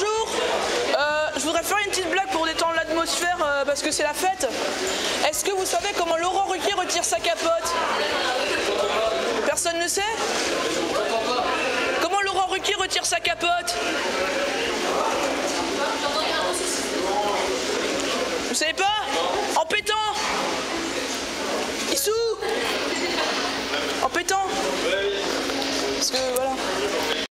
bonjour. Je voudrais faire une petite blague pour détendre l'atmosphère parce que c'est la fête. Est-ce que vous savez comment Laurent Ruquier retire sa capote? Personne ne sait? Comment Laurent Ruquier retire sa capote? Vous savez pas?